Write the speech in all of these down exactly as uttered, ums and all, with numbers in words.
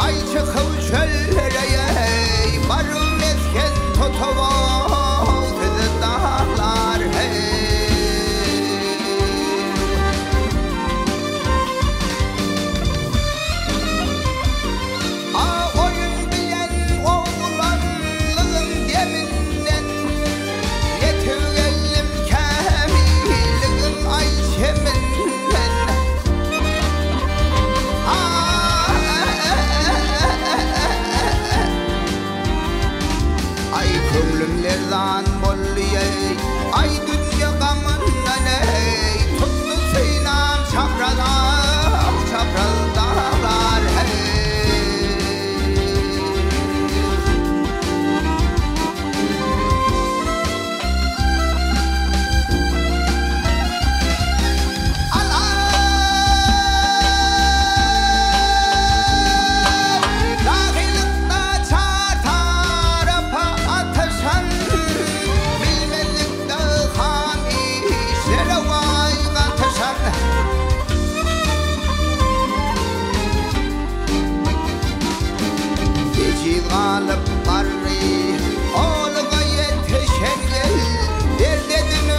ay çıkıp çöllere barım etken totovaldı dağlar hey. A oyun bilen oğlanlığın geminden yetirelim kamilliğin ay çeminden. Ay kömlümlerden bolluye ay dünya gamından ey tuttu sinem çapralar çapralar hey. Galip qarri oğluğa yetişen gel derdedin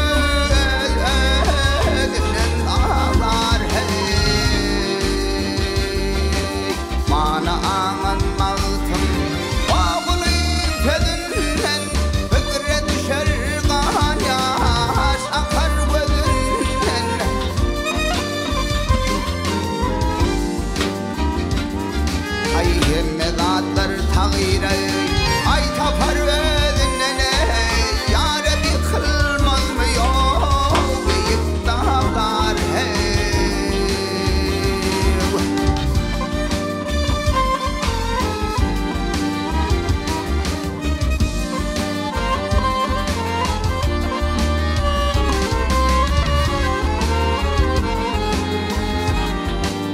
özünden ağlar hey. Mana ağın mağıtım oğlum tözünden fikre düşer kan yaş akar gözünden. Ay hemmedatlar tağire ay tapar özünden yâre bir kılmaz mı yok büyük dağlar hey.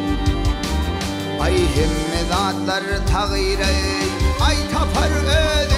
Ay hemmedatlar tağire ay tapar özünden